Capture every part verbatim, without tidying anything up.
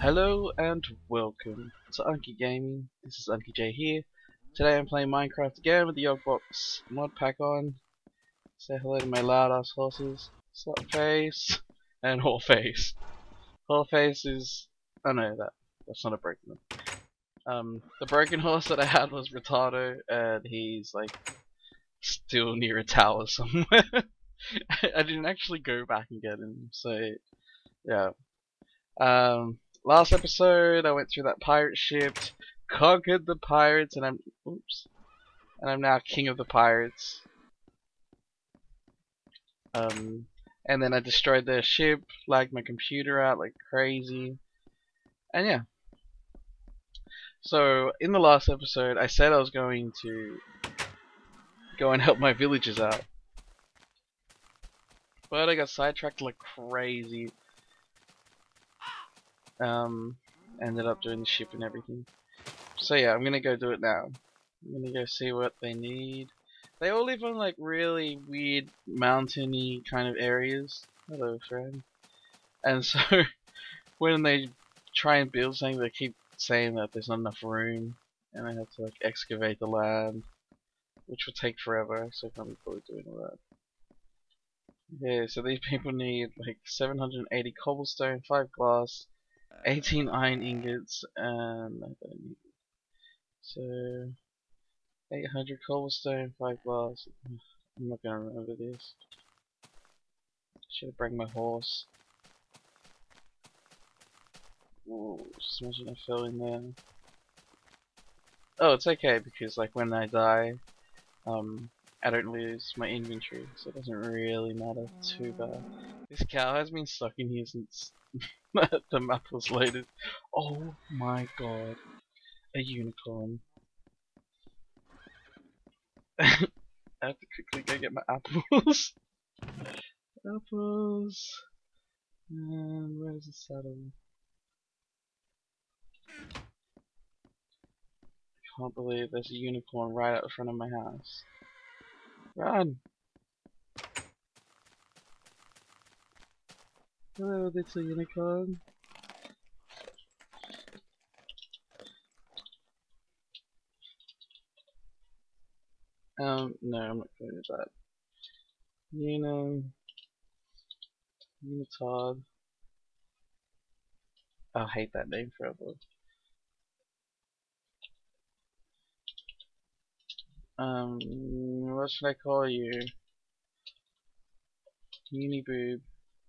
Hello and welcome to Unky Gaming. This is Unky J here. Today I'm playing Minecraft again with the Yogbox mod pack on. Say hello to my loud ass horses. Slutface and Whoreface. Whoreface is oh no, that that's not a broken one. Um the broken horse that I had was Retardo, and he's like still near a tower somewhere. I didn't actually go back and get him, so yeah. Um Last episode, I went through that pirate ship, conquered the pirates, and I'm oops, and I'm now king of the pirates. Um, and then I destroyed their ship, lagged my computer out like crazy, and yeah. So in the last episode, I said I was going to go and help my villagers out, but I got sidetracked like crazy. Um, ended up doing the ship and everything. So yeah, I'm gonna go do it now. I'm gonna go see what they need. They all live on like really weird mountainy kind of areas. Hello, friend. And so when they try and build something, they keep saying that there's not enough room, and I have to like excavate the land, which will take forever. So I can't be fully doing all that. Yeah, so these people need like seven hundred eighty cobblestone, five glass, eighteen iron ingots, and I don't need it. So eight hundred cobblestone, five glass. I'm not gonna remember this. Should have brought my horse. Ooh, just imagine I fell in there. Oh, it's okay because like when I die, um, I don't lose my inventory, so it doesn't really matter too bad. This cow has been stuck in here since the map was loaded. Oh my god, a unicorn. I have to quickly go get my apples. Apples. And where's the saddle? I can't believe there's a unicorn right out in front of my house. Run! Hello, little unicorn. Um, no, I'm not going with that. Uni... Unitard. I'll hate that name forever. Um, what should I call you? Uniboob.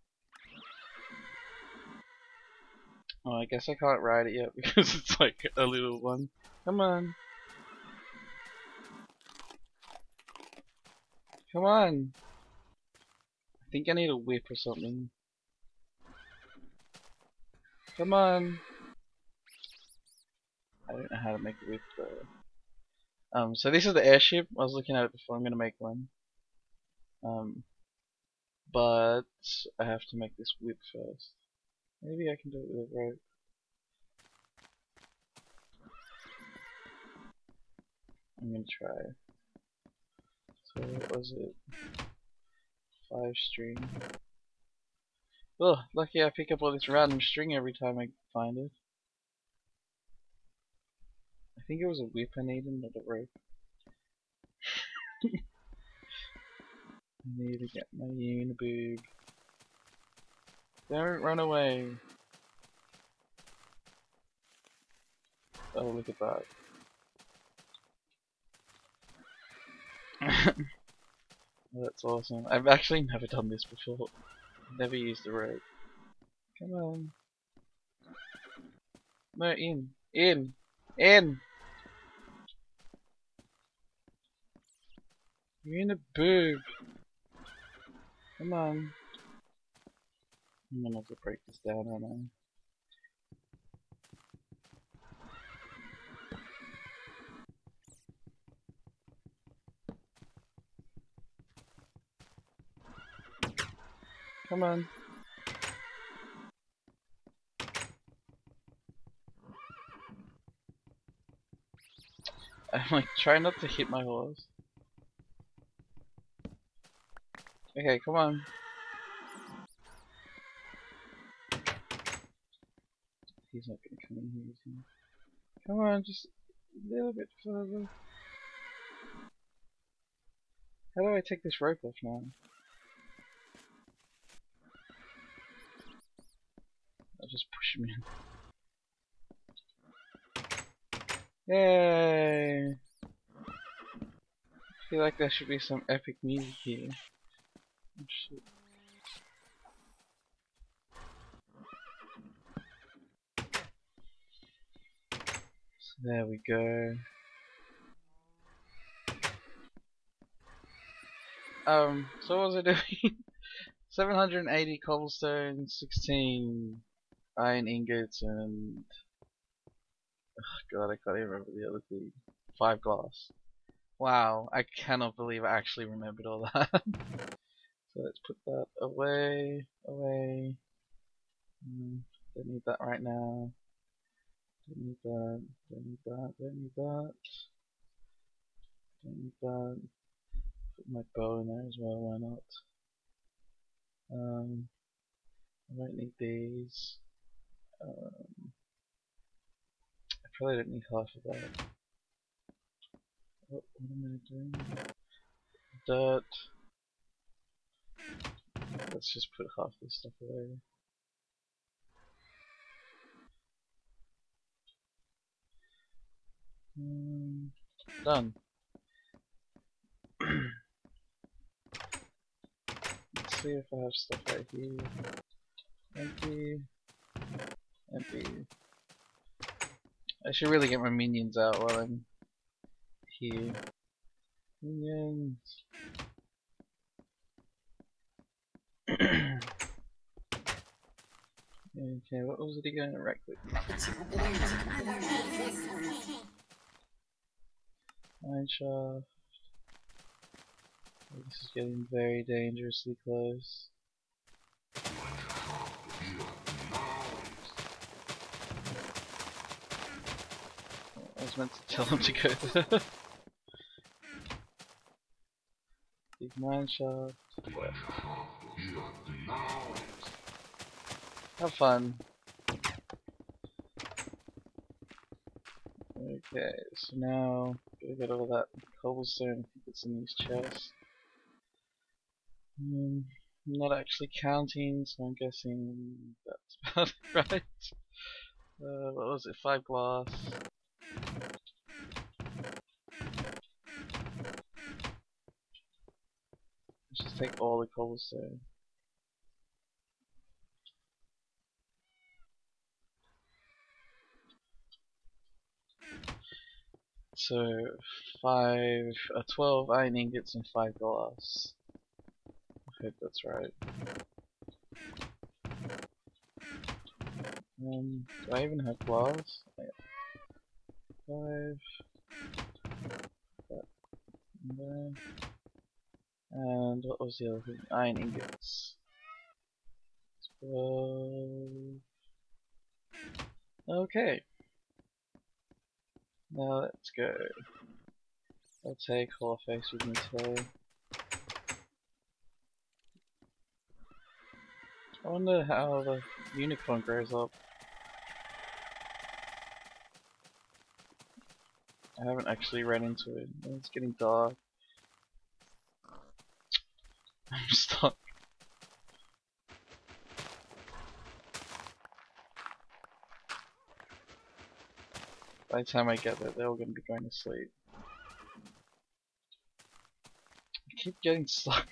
Oh, I guess I can't ride it yet because it's like a little one. Come on. Come on. I think I need a whip or something. Come on. I don't know how to make a whip though. Um, so this is the airship. I was looking at it before. I'm gonna make one. Um, but I have to make this whip first. Maybe I can do it with a rope. I'm gonna try. So what was it? Five string. Oh, lucky I pick up all this random string every time I find it. I think it was a whip I needed, not a rope. I need to get my uniboob. Don't run away. Oh, look at that. Oh, that's awesome. I've actually never done this before. Never used a rope. Come on. No, in. In. In! You're in a boob. Come on. I'm gonna have to break this down, aren't I? Come on. I'm like trying not to hit my horse. Okay, come on. he's not gonna come in here, is he? Come on, just a little bit further. How do I take this rope off now? I'll just push him in. Yay! I feel like there should be some epic music here. Oh, shit. So there we go. Um, so what was I doing? seven hundred eighty cobblestone, sixteen iron ingots, and oh god, I can't even remember the other thing. five glass. Wow, I cannot believe I actually remembered all that. So let's put that away, away. Mm, don't need that right now. Don't need that, don't need that, don't need that. Don't need that. Put my bow in there as well, why not? Um, I don't need these. Um, I probably don't need half of that. What, what am I doing? Dirt. Let's just put half this stuff away. Um, done. Let's see if I have stuff right here. Empty. Empty. I should really get my minions out while I'm here. Minions. Okay, what was it again? Right click. Mine shaft. Oh, this is getting very dangerously close. I was meant to tell him to go there. Big mine shaft. Have fun. Okay, so now gotta get all that cobblestone. I think it's in these chests. Um, I'm not actually counting, so I'm guessing that's about it, right? Uh, what was it? Five glass. Let's just take all the cobblestone. So five, uh, twelve iron ingots and five glass. I hope that's right. Um, do I even have glass? Oh, yeah. Five. That in there. And what was the other thing? Iron ingots. Twelve. Okay. Now let's go. I'll take Horface with me today. I wonder how the unicorn grows up. I haven't actually ran into it. It's getting dark. I'm stuck. By the time I get there, they're all going to be going to sleep. I keep getting stuck.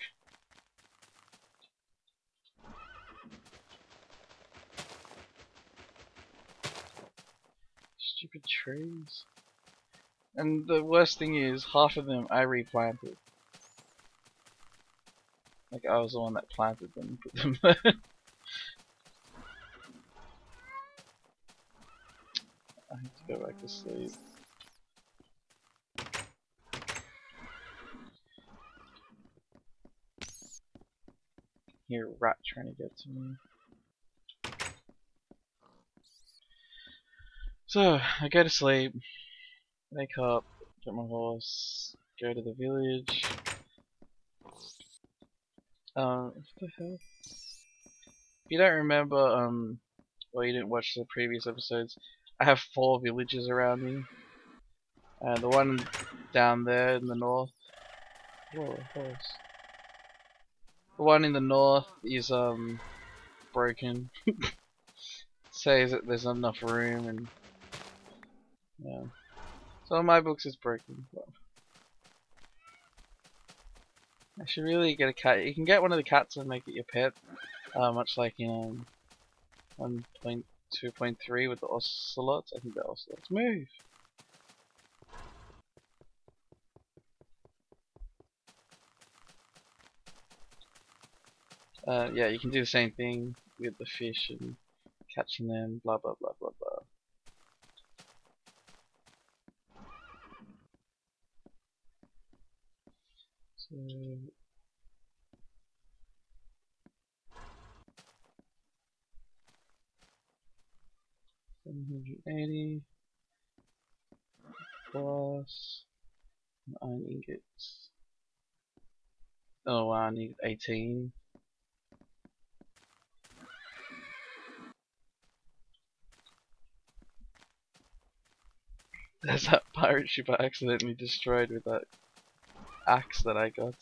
Stupid trees. And the worst thing is, half of them I replanted. Like I was the one that planted them and put them there. I have to go back to sleep. Hear a rat trying to get to me. So, I go to sleep, wake up, get my horse, go to the village. Um, what the hell? If you don't remember, um, or you didn't watch the previous episodes, I have four villages around me. Uh, the one down there in the north. Whoa, horse. The one in the north is um broken. Says that there's not enough room, and yeah. So in my books it's broken. But I should really get a cat. You can get one of the cats and make it your pet, uh, much like in um, one point two point three with the ocelots. I think the ocelots move. Uh, yeah, you can do the same thing with the fish and catching them. Blah blah blah blah blah. So seven hundred eighty plus iron ingots. Oh wow, I need eighteen. There's that pirate ship I accidentally destroyed with that axe that I got.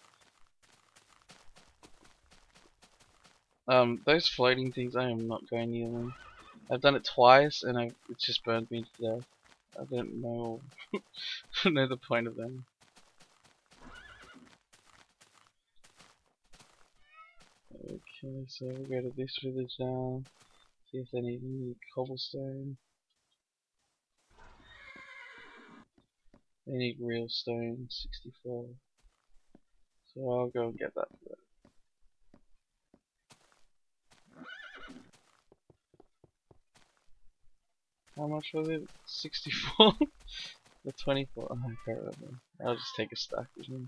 Um, those floating things, I am not going near them. I've done it twice and I, it just burned me to death. I don't know, I don't know the point of them. Okay, so we'll go to this village now. See if they need any cobblestone. They need real stone, sixty-four. So I'll go and get that for them. How much was it? sixty-four? The twenty-four? Oh, I can't remember. I'll just take a stack with me.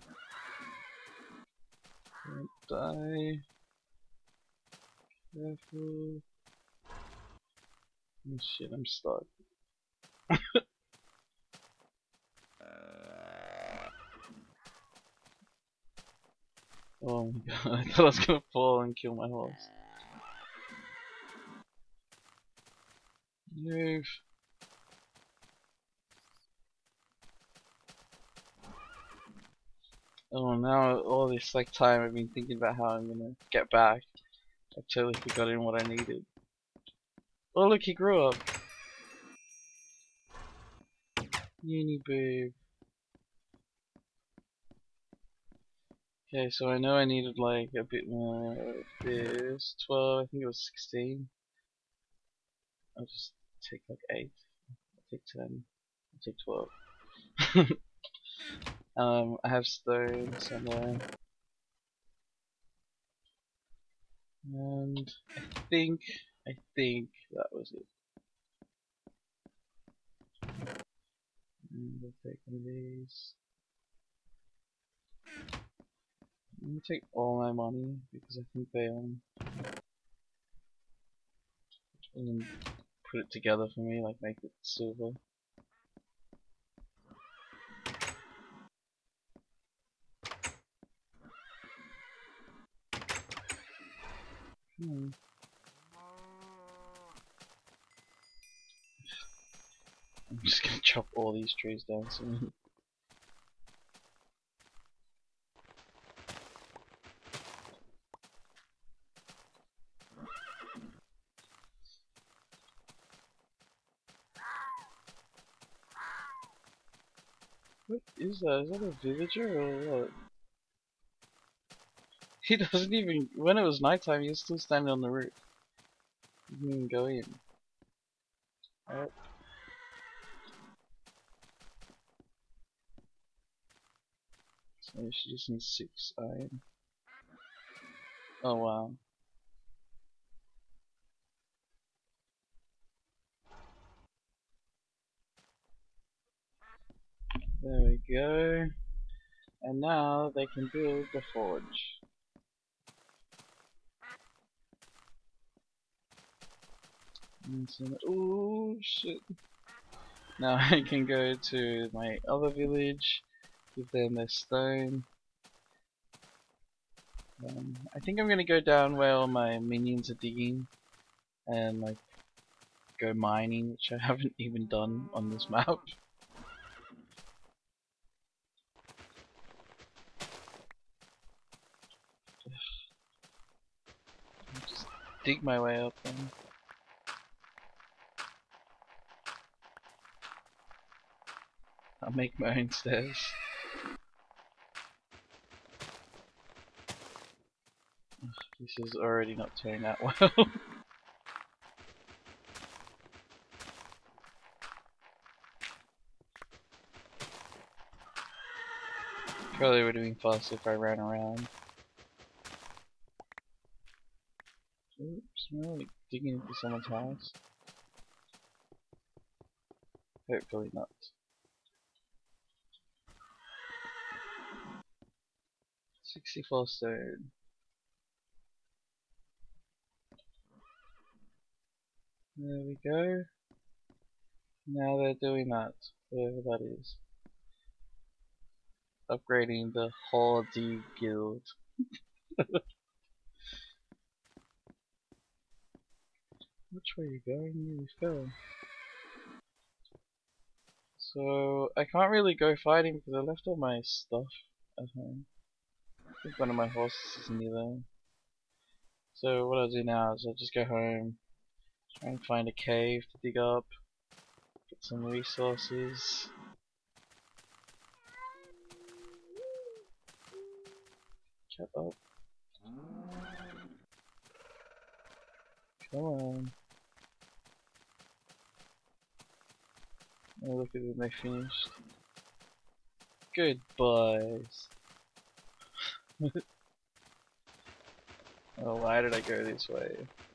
Don't die. Careful. Oh shit, I'm stuck. Oh my god, I thought I was gonna fall and kill my horse. Move. Oh, now all this like time I've been thinking about how I'm gonna get back. I totally forgotten what I needed. Oh look, he grew up. Uni boob. Okay, so I know I needed like a bit more of this. twelve, I think it was sixteen. I'll just take like eight. I'll take ten. I'll take twelve. um, I have stone somewhere. And I think, I think that was it. And we'll take one of these. I'm gonna take all my money because I think they um and put it together for me, like make it silver. Hmm. I'm just gonna chop all these trees down soon. What is that? Is that a villager or what? He doesn't even. When it was nighttime, he was still standing on the roof. He didn't even go in. Oh. So she just needs six iron. Oh wow. There we go. And now they can build the forge. Oh shit. Now I can go to my other village, give them their stone. Um, I think I'm gonna go down where all my minions are digging and like go mining, which I haven't even done on this map. Just dig my way up then. I'll make my own stairs. Ugh, this is already not turning out well. Probably would have been faster if I ran around. Oops, am I like digging into someone's house? Hopefully not. sixty-four stone. There we go. Now they're doing that, whatever that is. Upgrading the Hardy Guild. Which way are you going? You fell. So I can't really go fighting because I left all my stuff at home. I think one of my horses is near there. So what I'll do now is I'll just go home, try and find a cave to dig up, get some resources. Shut up. Come on. Oh, look at them, they finished. Goodbyes. Oh, why did I go this way?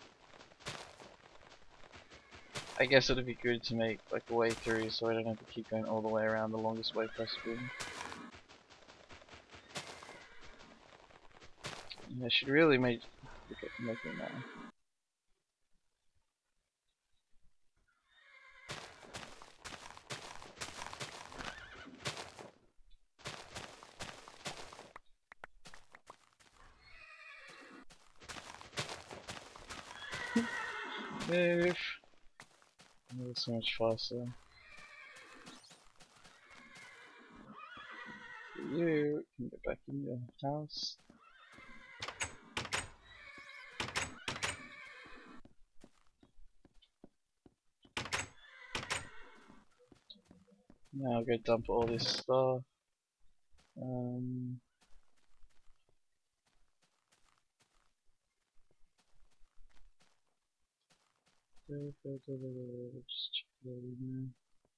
I guess it'd be good to make like a way through so I don't have to keep going all the way around the longest way possible. I should really make look at make it now. Move. Oh, so much faster. You can get back in your house. Now I'll go dump all this stuff. Um, just check that in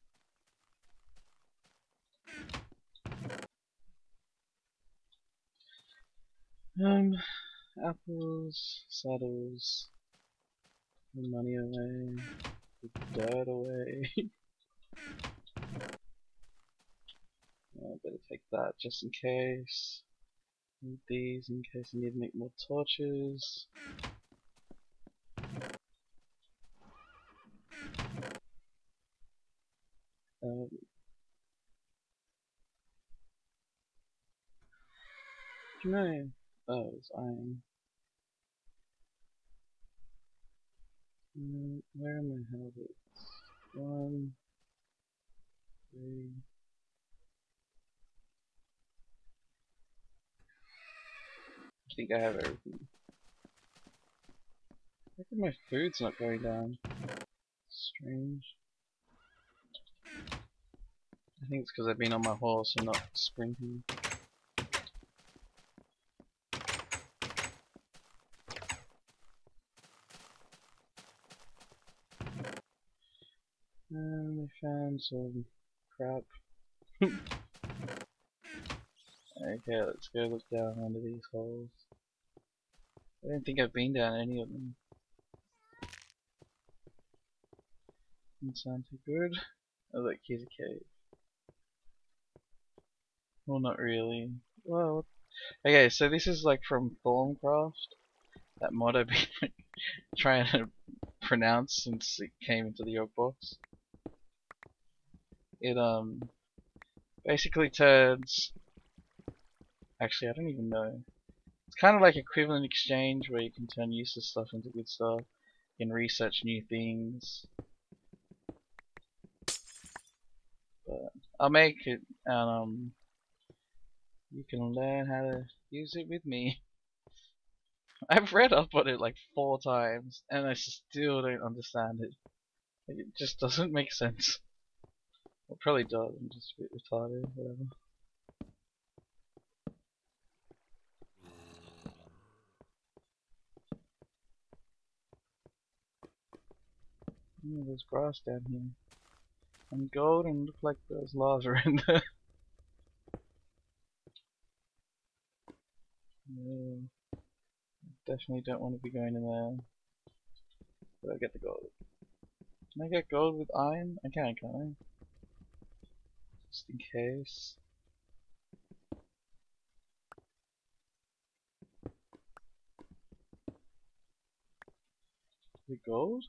there. Um, apples, saddles, the money away, the dirt away. I better take that just in case. Need these in case I need to make more torches. Um, no. Oh, it's iron. Mm, where are my habits? One, three. I think I have everything. How come my food's not going down? Strange. I think it's because I've been on my horse and not sprinting. And we found some crap. Okay, let's go look down under these holes. I don't think I've been down any of them. Doesn't sound too good. Oh look, here's a cave. Well, not really. Well, okay, so this is like from Thorncraft. That mod I've been trying to pronounce since it came into the York box. It um basically turns. Actually, I don't even know. It's kind of like equivalent exchange where you can turn useless stuff into good stuff. You can research new things. I'll make it, and um, you can learn how to use it with me. I've read up on it like four times, and I still don't understand it. Like, it just doesn't make sense. It probably does. I'm just a bit retarded. Whatever. Mm, there's grass down here. And gold, and look like there's lava in there. Yeah, definitely don't want to be going in there. But I get the gold. Can I get gold with iron? I can, can't I? Just in case. The gold?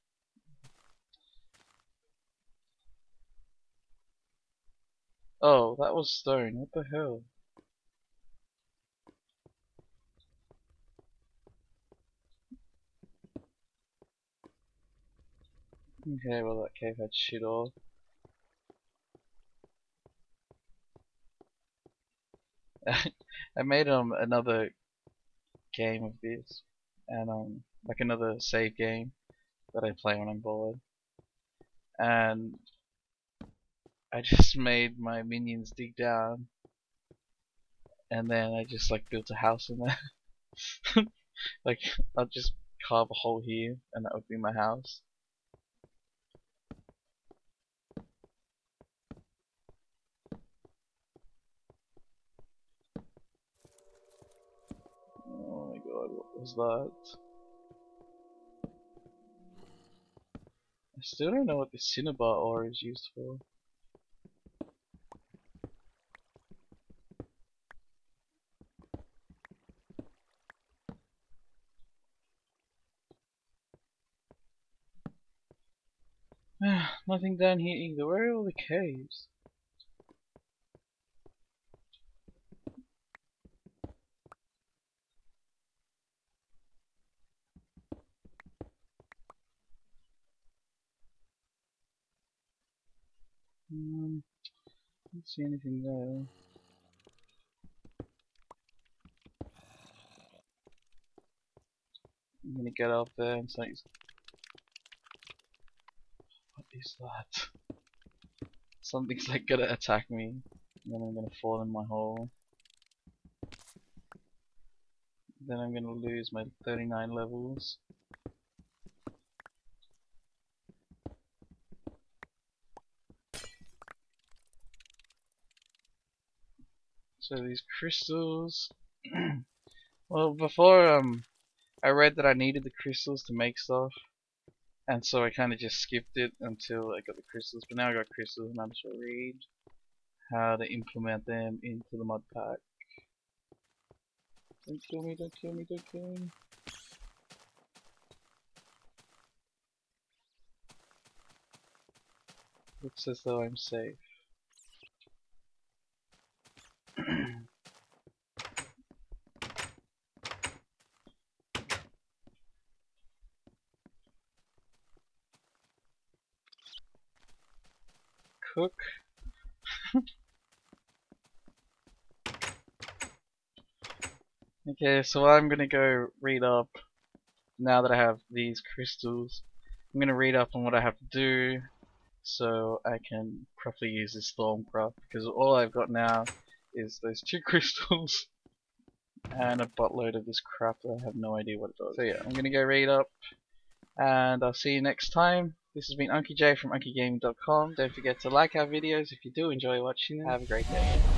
Oh, that was stone. What the hell? Okay, well that cave had shit all. I made um another game of this, and um like another save game that I play when I'm bored, and I just made my minions dig down, and then I just like built a house in there. Like I'll just carve a hole here, and that would be my house. Oh my god, what was that? I still don't know what the cinnabar ore is used for. Nothing down here either. Where are all the caves? Um, don't see anything there. I'm gonna get up there and say, what is that? Something's like gonna attack me, and then I'm gonna fall in my hole. Then I'm gonna lose my thirty-nine levels. So these crystals. Well, before um, I read that I needed the crystals to make stuff, and so I kind of just skipped it until I got the crystals. But now I got crystals, and I'm just gonna read how to implement them into the mod pack. Don't kill me! Don't kill me! Don't kill me! Looks as though I'm safe. Cook. Okay, so I'm gonna go read up, now that I have these crystals, I'm gonna read up on what I have to do so I can properly use this Stormcraft, because all I've got now is those two crystals and a buttload of this crap that I have no idea what it does. So yeah, I'm gonna go read up, and I'll see you next time. This has been Unky J from Unky Gaming dot com. Don't forget to like our videos if you do enjoy watching them. Have a great day.